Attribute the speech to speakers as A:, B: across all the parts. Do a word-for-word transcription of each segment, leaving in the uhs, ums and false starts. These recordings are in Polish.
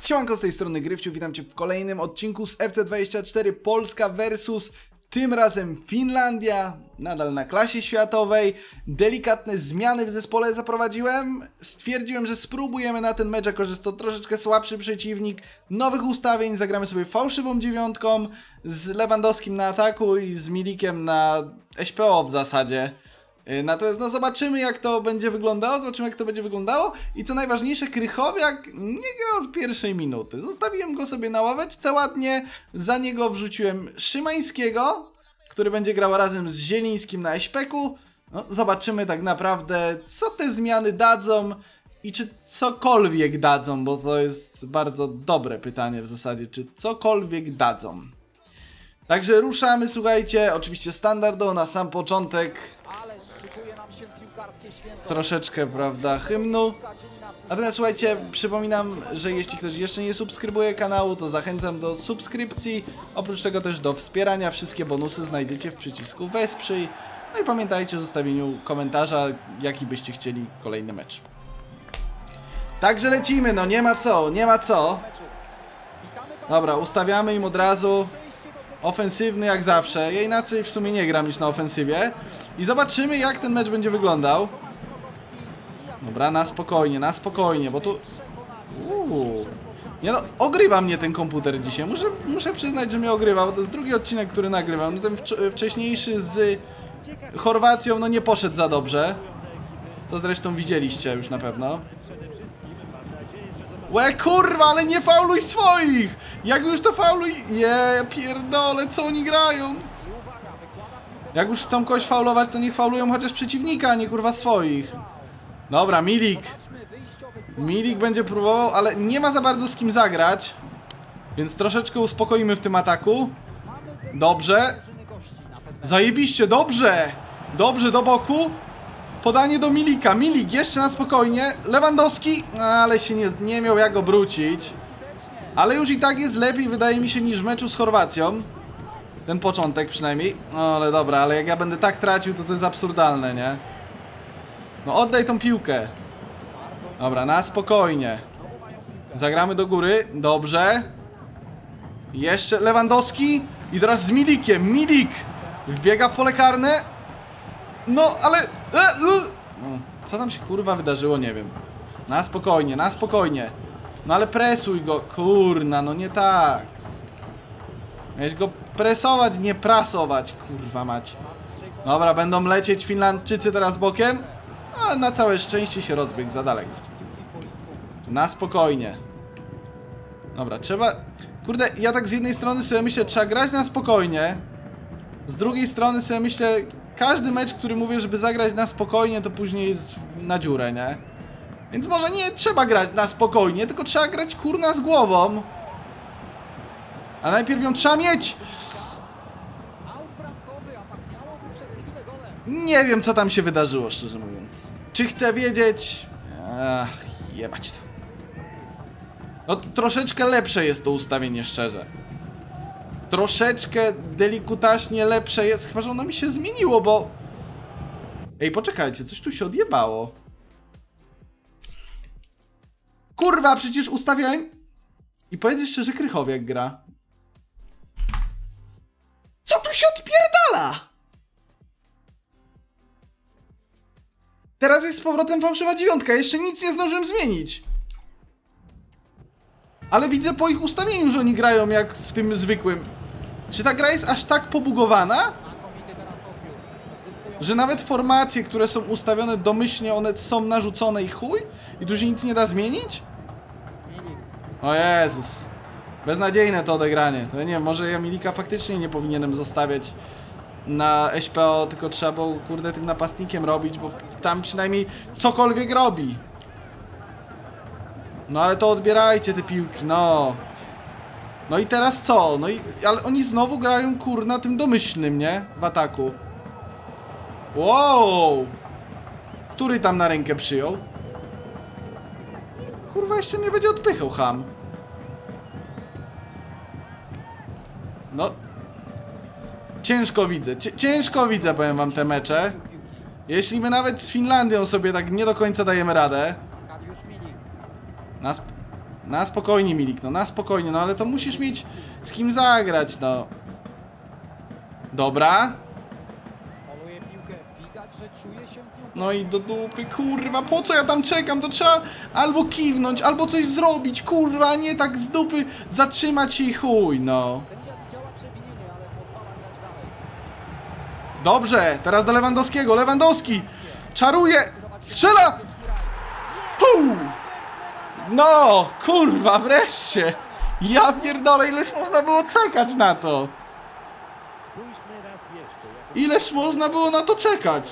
A: Siemanko, z tej strony Gryfciu, witam Cię w kolejnym odcinku z F C dwadzieścia cztery Polska versus tym razem Finlandia, nadal na klasie światowej. Delikatne zmiany w zespole zaprowadziłem, stwierdziłem, że spróbujemy na ten mecz, jako że jest to troszeczkę słabszy przeciwnik, nowych ustawień, zagramy sobie fałszywą dziewiątką z Lewandowskim na ataku i z Milikiem na S P O w zasadzie. Natomiast no zobaczymy, jak to będzie wyglądało, zobaczymy jak to będzie wyglądało i co najważniejsze, Krychowiak nie grał od pierwszej minuty. Zostawiłem go sobie na ławeczce ładnie, za niego wrzuciłem Szymańskiego, który będzie grał razem z Zielińskim na eśpeku. No, zobaczymy tak naprawdę, co te zmiany dadzą i czy cokolwiek dadzą, bo to jest bardzo dobre pytanie w zasadzie, czy cokolwiek dadzą. Także ruszamy, słuchajcie, oczywiście standardowo na sam początek. Troszeczkę, prawda, hymnu. Natomiast słuchajcie, przypominam, że jeśli ktoś jeszcze nie subskrybuje kanału, to zachęcam do subskrypcji. Oprócz tego też do wspierania. Wszystkie bonusy znajdziecie w przycisku Wesprzyj. No i pamiętajcie o zostawieniu komentarza, jaki byście chcieli kolejny mecz. Także lecimy, no nie ma co, nie ma co. Dobra, ustawiamy im od razu. Ofensywny jak zawsze. Ja inaczej w sumie nie gram niż na ofensywie. I zobaczymy, jak ten mecz będzie wyglądał. Dobra, na spokojnie, na spokojnie, bo tu... Uuu. Nie no, ogrywa mnie ten komputer dzisiaj. Muszę, muszę przyznać, że mnie ogrywa, bo to jest drugi odcinek, który nagrywam. No ten wcześniejszy z Chorwacją, no nie poszedł za dobrze. To zresztą widzieliście już na pewno. Łe kurwa, ale nie fauluj swoich! Jak już to fauluj... Je, pierdolę, co oni grają? Jak już chcą kogoś faulować, to niech faulują chociaż przeciwnika, a nie kurwa swoich. Dobra, Milik. Milik będzie próbował, ale nie ma za bardzo z kim zagrać. Więc troszeczkę uspokoimy w tym ataku. Dobrze. Zajebiście, dobrze. Dobrze, do boku. Podanie do Milika. Milik jeszcze na spokojnie. Lewandowski, ale się nie, nie miał jak obrócić. Ale już i tak jest lepiej, wydaje mi się, niż w meczu z Chorwacją. Ten początek przynajmniej. No ale dobra, ale jak ja będę tak tracił, to to jest absurdalne, nie? No oddaj tą piłkę. Dobra, na spokojnie. Zagramy do góry. Dobrze. Jeszcze Lewandowski. I teraz z Milikiem. Milik wbiega w pole karne. No, ale... Co tam się kurwa wydarzyło, nie wiem. Na spokojnie, na spokojnie. No ale presuj go, kurna, no nie tak. Miałeś go presować, nie prasować, kurwa mać. Dobra, będą lecieć Finlandczycy teraz bokiem. Ale na całe szczęście się rozbiegł za daleko. Na spokojnie. Dobra, trzeba... Kurde, ja tak z jednej strony sobie myślę, trzeba grać na spokojnie. Z drugiej strony sobie myślę, każdy mecz, który mówię, żeby zagrać na spokojnie, to później jest na dziurę, nie? Więc może nie trzeba grać na spokojnie, tylko trzeba grać kurna z głową. A najpierw ją trzeba mieć! Nie wiem, co tam się wydarzyło, szczerze mówiąc. Czy chcę wiedzieć? Ach, jebać to. No, troszeczkę lepsze jest to ustawienie, szczerze. Troszeczkę delikutaśnie lepsze jest, chyba że ono mi się zmieniło, bo... Ej, poczekajcie, coś tu się odjebało. Kurwa, przecież ustawiałem... I powiedz jeszcze, że Krychowiak gra. Co tu się odpierdala? Teraz jest z powrotem fałszywa dziewiątka, jeszcze nic nie zdążyłem zmienić. Ale widzę po ich ustawieniu, że oni grają jak w tym zwykłym. Czy ta gra jest aż tak pobugowana? Że nawet formacje, które są ustawione domyślnie, one są narzucone i chuj? I tu się nic nie da zmienić? O Jezus. Beznadziejne to odegranie. To ja nie wiem, może ja Milika faktycznie nie powinienem zostawiać na S P O, tylko trzeba było, kurde, tym napastnikiem robić, bo tam przynajmniej cokolwiek robi. No ale to odbierajcie te piłki, no. No i teraz co? No i, ale oni znowu grają, kurna, tym domyślnym, nie? W ataku. Wow! Który tam na rękę przyjął? Kurwa, jeszcze mnie będzie odpychał, ham. No. Ciężko widzę, ciężko widzę, powiem wam, te mecze. Jeśli my nawet z Finlandią sobie tak nie do końca dajemy radę. Nas... Na spokojnie, Milik, no na spokojnie, no ale to musisz mieć z kim zagrać, no. Dobra. No i do dupy, kurwa, po co ja tam czekam? To trzeba albo kiwnąć, albo coś zrobić, kurwa, a nie tak z dupy zatrzymać się i chuj, no. Dobrze, teraz do Lewandowskiego, Lewandowski czaruje, strzela! Puu! No, kurwa, wreszcie! Ja pierdolę, ileż można było czekać na to? Ileż można było na to czekać?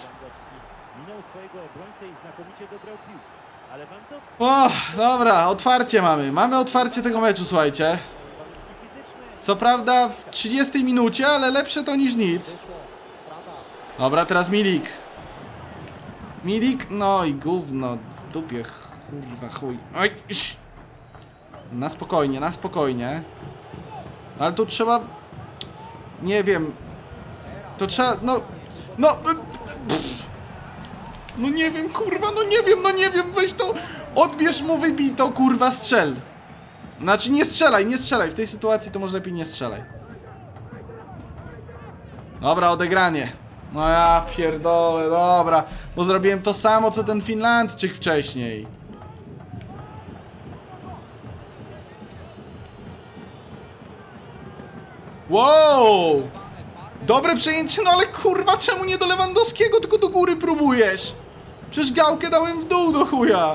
A: O, dobra, otwarcie mamy. Mamy otwarcie tego meczu, słuchajcie. Co prawda w trzydziestej minucie, ale lepsze to niż nic. Dobra, teraz Milik. Milik, no i gówno w dupie, kurwa chuj. Oj, iś. Na spokojnie, na spokojnie. Ale tu trzeba... Nie wiem. To trzeba, no... No... No nie wiem, kurwa, no nie wiem, no nie wiem, weź to... Odbierz mu wybito, kurwa, strzel. Znaczy nie strzelaj, nie strzelaj. W tej sytuacji to może lepiej nie strzelaj. Dobra, odegranie. No ja pierdolę, dobra. Bo zrobiłem to samo, co ten Finlandczyk wcześniej. Wow! Dobre przejęcie, no ale kurwa, czemu nie do Lewandowskiego, tylko do góry próbujesz? Przecież gałkę dałem w dół do chuja.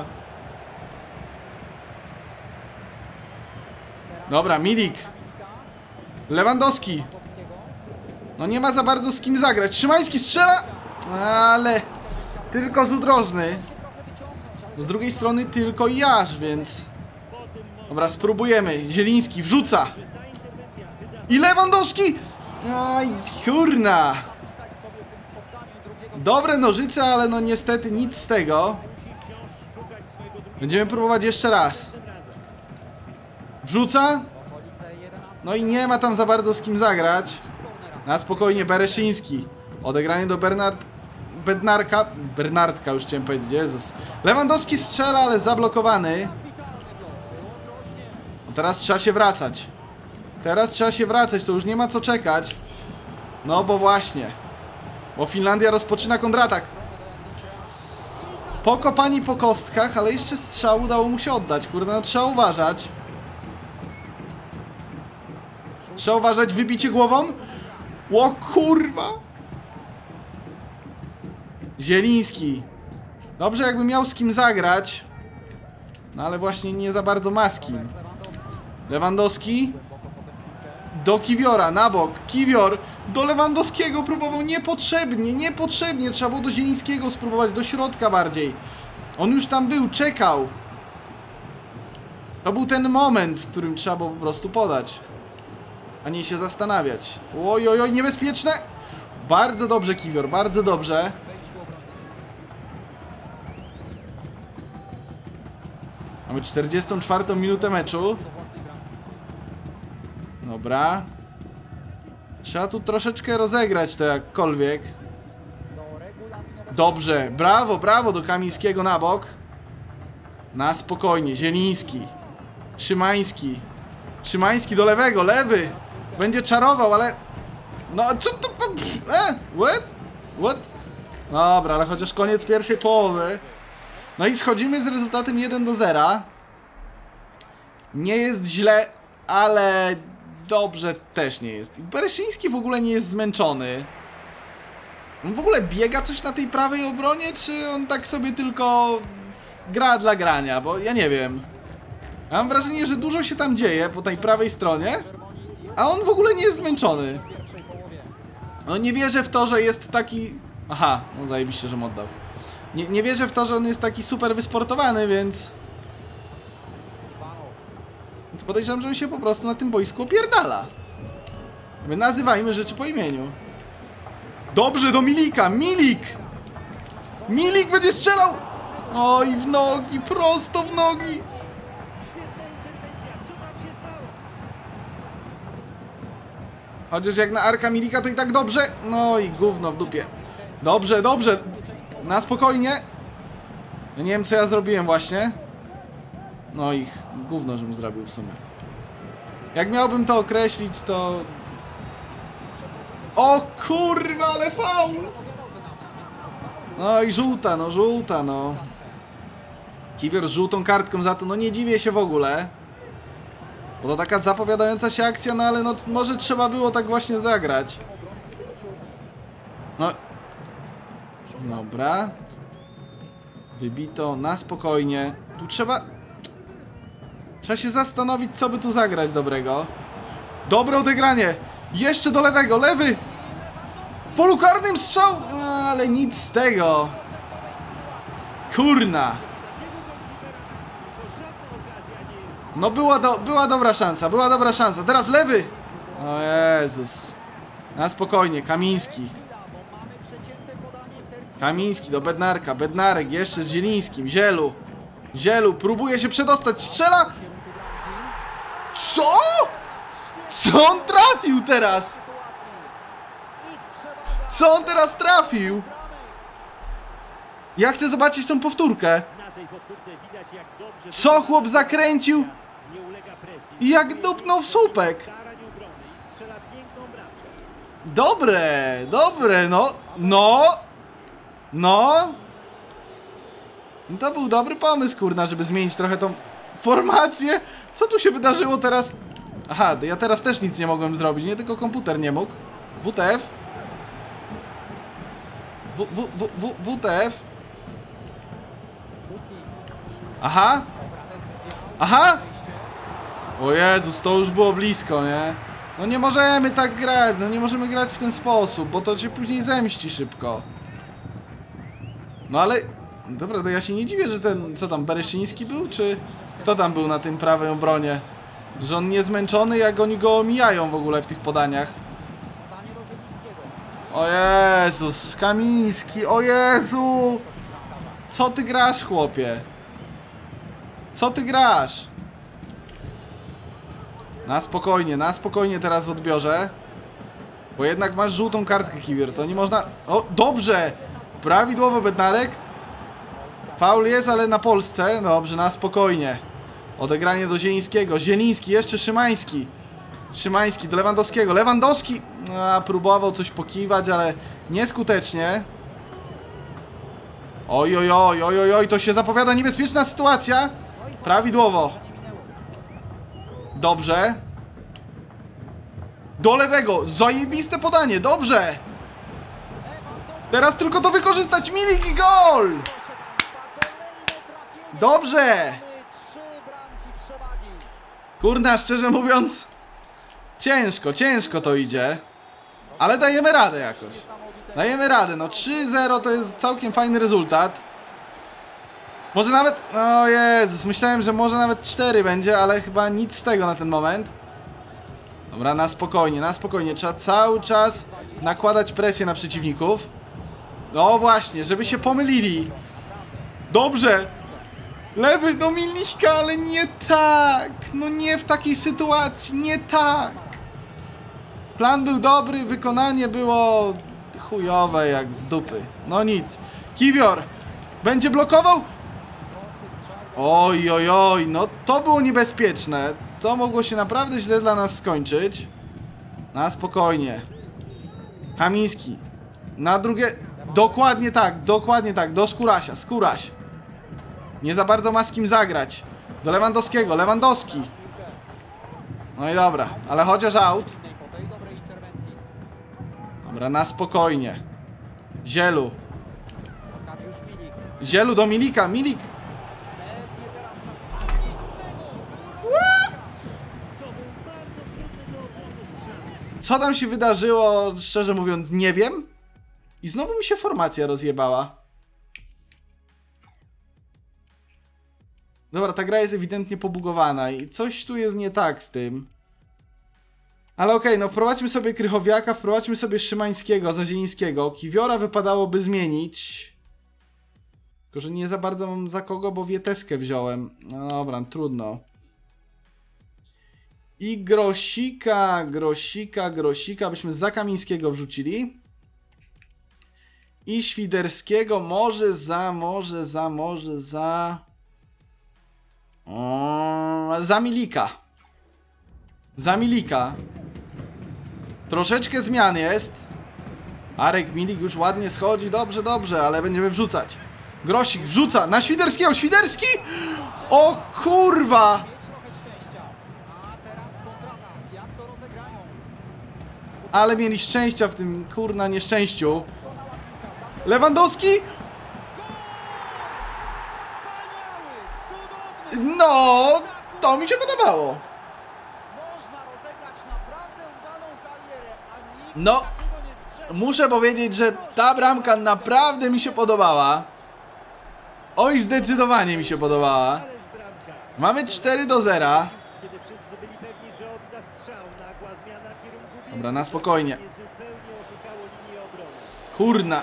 A: Dobra, Milik. Lewandowski. No nie ma za bardzo z kim zagrać. Szymański strzela, ale tylko rzut rożny. Z drugiej strony tylko Jasz, więc... Dobra, spróbujemy. Zieliński wrzuca. I Lewandowski! Aj, kurna. Dobre nożyce, ale no niestety nic z tego. Będziemy próbować jeszcze raz. Wrzuca. No i nie ma tam za bardzo z kim zagrać. Na spokojnie, Bereszyński. Odegranie do Bernard... Bednarka. Bernardka już chciałem powiedzieć, Jezus. Lewandowski strzela, ale zablokowany. No teraz trzeba się wracać. Teraz trzeba się wracać, to już nie ma co czekać. No bo właśnie. Bo Finlandia rozpoczyna kontratak. Pokopani po kostkach, ale jeszcze strzał udało mu się oddać. Kurde, no trzeba uważać. Trzeba uważać, wybicie głową. O kurwa. Zieliński. Dobrze, jakby miał z kim zagrać. No ale właśnie nie za bardzo ma z kim. Lewandowski. Do Kiwiora, na bok. Kiwior do Lewandowskiego próbował niepotrzebnie, niepotrzebnie. Trzeba było do Zielińskiego spróbować, do środka bardziej. On już tam był, czekał. To był ten moment, w którym trzeba było po prostu podać. A nie się zastanawiać. Oj, oj, oj, niebezpieczne. Bardzo dobrze, Kiwior, bardzo dobrze. Mamy czterdziestą czwartą minutę meczu. Dobra. Trzeba tu troszeczkę rozegrać to jakkolwiek. Dobrze, brawo, brawo do Kamińskiego na bok. Na spokojnie, Zieliński. Szymański. Szymański do lewego, lewy. Będzie czarował, ale... No, co to... E, what? What? Dobra, ale chociaż koniec pierwszej połowy. No i schodzimy z rezultatem jeden do zera. Nie jest źle, ale... Dobrze też nie jest. Bereszyński w ogóle nie jest zmęczony. On w ogóle biega coś na tej prawej obronie, czy on tak sobie tylko gra dla grania? Bo ja nie wiem. Ja mam wrażenie, że dużo się tam dzieje po tej prawej stronie, a on w ogóle nie jest zmęczony. No nie wierzę w to, że jest taki... Aha, no zajebiście, że mu oddał. Nie, nie wierzę w to, że on jest taki super wysportowany, więc... Więc podejrzewam, że on się po prostu na tym boisku opierdala. My nazywajmy rzeczy po imieniu. Dobrze, do Milika. Milik! Milik będzie strzelał! Oj, w nogi, prosto w nogi. Chociaż jak na Arka Milika to i tak dobrze. No i gówno w dupie. Dobrze, dobrze. Na spokojnie. Ja nie wiem, co ja zrobiłem właśnie. No ich gówno, żebym zrobił w sumie. Jak miałbym to określić, to... O kurwa, ale faul! No i żółta, no żółta, no. Kiwior z żółtą kartką za to, no nie dziwię się w ogóle. Bo to taka zapowiadająca się akcja, no ale no może trzeba było tak właśnie zagrać. No. Dobra. Wybito na spokojnie. Tu trzeba... Trzeba się zastanowić, co by tu zagrać dobrego. Dobre odegranie. Jeszcze do lewego. Lewy. W polu karnym strzał. Ale nic z tego. Kurna. No była, do, była dobra szansa. Była dobra szansa. Teraz lewy. O Jezus. Na spokojnie. Kamiński. Kamiński do Bednarka. Bednarek jeszcze z Zielińskim. Zielu. Zielu próbuje się przedostać. Strzela. Co? Co on trafił teraz? Co on teraz trafił? Ja chcę zobaczyć tą powtórkę. Co chłop zakręcił? I jak dupnął w słupek. Dobre, dobre, no. No. No. To był dobry pomysł, kurna, żeby zmienić trochę tą formację. Co tu się wydarzyło teraz? Aha, ja teraz też nic nie mogłem zrobić, nie tylko komputer nie mógł. W T F. W, w, w, w, WTF. Aha. Aha. O Jezus, to już było blisko, nie? No nie możemy tak grać, no nie możemy grać w ten sposób, bo to się później zemści szybko. No ale... Dobra, to ja się nie dziwię, że ten... Co tam, Bereszyński był, czy... Kto tam był na tym prawej obronie? Że on nie zmęczony, jak oni go omijają w ogóle w tych podaniach. O Jezus, Kamiński, o Jezu! Co ty grasz, chłopie? Co ty grasz? Na spokojnie, na spokojnie teraz w odbiorze. Bo jednak masz żółtą kartkę, Kiwior, to nie można... O, dobrze! Prawidłowo, Bednarek. Faul jest, ale na Polsce. Dobrze, na spokojnie. Odegranie do Zielińskiego. Zieliński, jeszcze Szymański. Szymański do Lewandowskiego. Lewandowski a, próbował coś pokiwać, ale nieskutecznie. Oj, oj, oj, oj, oj, oj, to się zapowiada niebezpieczna sytuacja. Prawidłowo. Dobrze. Do lewego. Zajebiste podanie, dobrze. Teraz tylko to wykorzystać. Milik i gol. Dobrze. Kurna, szczerze mówiąc, ciężko, ciężko to idzie. Ale dajemy radę jakoś. Dajemy radę, no trzy zero to jest całkiem fajny rezultat. Może nawet, o Jezus, myślałem, że może nawet cztery będzie, ale chyba nic z tego na ten moment. Dobra, na spokojnie, na spokojnie. Trzeba cały czas nakładać presję na przeciwników. No właśnie, żeby się pomylili. Dobrze. Lewy do Milika, ale nie tak. No nie w takiej sytuacji, nie tak. Plan był dobry, wykonanie było chujowe jak z dupy. No nic. Kiwior będzie blokował. Oj, oj, oj, no to było niebezpieczne. To mogło się naprawdę źle dla nas skończyć. Na spokojnie. Kamiński. Na drugie... Dokładnie tak, dokładnie tak. Do Skórasia, Skóraś. Nie za bardzo ma z kim zagrać. Do Lewandowskiego, Lewandowski. No i dobra, ale chociaż out. Dobra, na spokojnie. Zielu. Zielu do Milika, Milik. Co tam się wydarzyło, szczerze mówiąc, nie wiem. I znowu mi się formacja rozjebała. Dobra, ta gra jest ewidentnie pobugowana i coś tu jest nie tak z tym. Ale okej, okay, no wprowadźmy sobie Krychowiaka, wprowadźmy sobie Szymańskiego za Zielińskiego. Kiwiora wypadałoby zmienić. Tylko, że nie za bardzo mam za kogo, bo Wieteskę wziąłem. No dobra, trudno. I Grosika, Grosika, Grosika byśmy za Kamińskiego wrzucili. I Świderskiego może za, może za, może za... O, za Milika. Za Milika. Troszeczkę zmian jest. Arek Milik już ładnie schodzi. Dobrze, dobrze, ale będziemy wrzucać. Grosik wrzuca na Świderskiego. Świderski! O kurwa! Ale mieli szczęścia w tym kurna nieszczęściu. Lewandowski! No, to mi się podobało. No, muszę powiedzieć, że ta bramka naprawdę mi się podobała. Oj, zdecydowanie mi się podobała. Mamy cztery do zera. Dobra, na spokojnie. Kurna.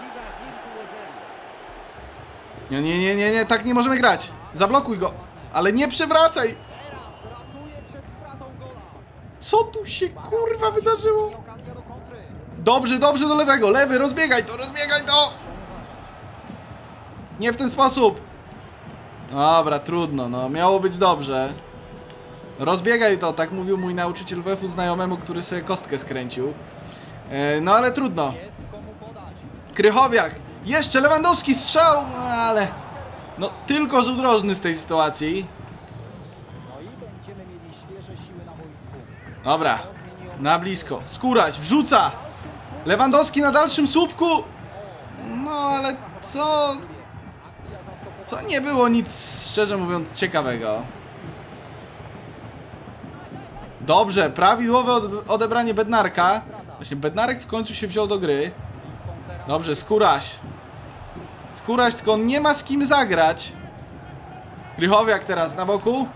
A: Nie, nie, nie, nie, nie, tak nie możemy grać. Zablokuj go, ale nie przewracaj. Co tu się kurwa wydarzyło? Dobrze, dobrze do lewego, lewy, rozbiegaj to, rozbiegaj to. Nie w ten sposób. Dobra, trudno, no, miało być dobrze. Rozbiegaj to, tak mówił mój nauczyciel W F-u znajomemu, który sobie kostkę skręcił. e, No ale trudno. Krychowiak, jeszcze Lewandowski strzał, no ale no tylko rzut rożny z tej sytuacji. Dobra, na blisko, Skóraś wrzuca. Lewandowski na dalszym słupku. No ale co? Co nie było nic, szczerze mówiąc, ciekawego. Dobrze, prawidłowe odebranie Bednarka. Właśnie Bednarek w końcu się wziął do gry. Dobrze, Skóraś. Skóraś, tylko on nie ma z kim zagrać. Krychowiak teraz na boku.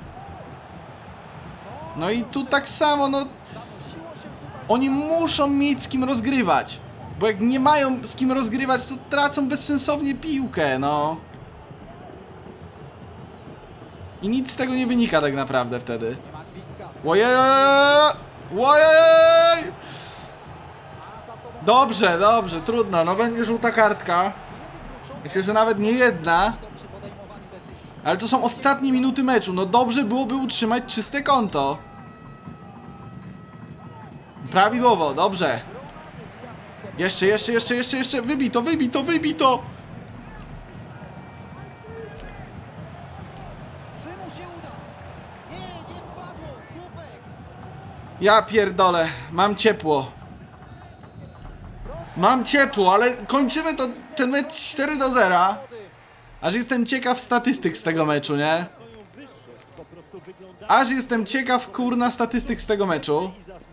A: No i tu tak samo, no. Oni muszą mieć z kim rozgrywać. Bo jak nie mają z kim rozgrywać, to tracą bezsensownie piłkę, no. I nic z tego nie wynika tak naprawdę wtedy. Ojej! Ojej! Dobrze, dobrze, trudno, no będzie żółta kartka. Myślę, że nawet nie jedna. Ale to są ostatnie minuty meczu, no dobrze byłoby utrzymać czyste konto. Prawidłowo, dobrze. Jeszcze, jeszcze, jeszcze, jeszcze, jeszcze, wybij to, wybij to, wybij to! Ja pierdolę, mam ciepło. Mam ciepło, ale kończymy to, ten mecz cztery do zera. Aż jestem ciekaw statystyk z tego meczu, nie? Aż jestem ciekaw, kurna, statystyk z tego meczu.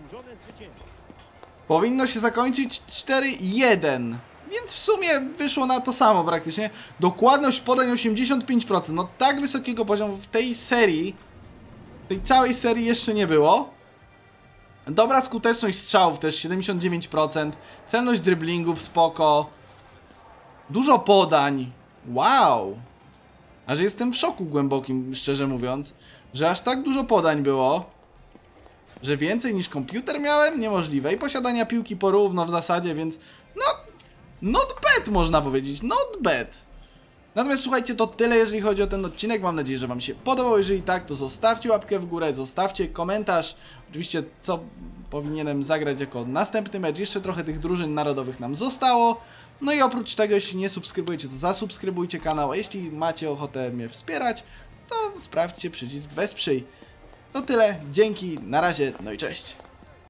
A: Powinno się zakończyć cztery jeden. Więc w sumie wyszło na to samo praktycznie. Dokładność podań osiemdziesiąt pięć procent. No tak wysokiego poziomu w tej serii, tej całej serii jeszcze nie było. Dobra skuteczność strzałów też siedemdziesiąt dziewięć procent. Celność driblingów spoko. Dużo podań. Wow. Aż jestem w szoku głębokim, szczerze mówiąc, że aż tak dużo podań było. Że więcej niż komputer miałem? Niemożliwe. I posiadania piłki porówno w zasadzie, więc no, not bad można powiedzieć. Not bad. Natomiast słuchajcie, to tyle jeżeli chodzi o ten odcinek. Mam nadzieję, że wam się podobał. Jeżeli tak, to zostawcie łapkę w górę, zostawcie komentarz. Oczywiście, co powinienem zagrać jako następny mecz. Jeszcze trochę tych drużyn narodowych nam zostało. No i oprócz tego, jeśli nie subskrybujecie, to zasubskrybujcie kanał. A jeśli macie ochotę mnie wspierać, to sprawdźcie przycisk wesprzyj. To tyle, dzięki, na razie, no i cześć.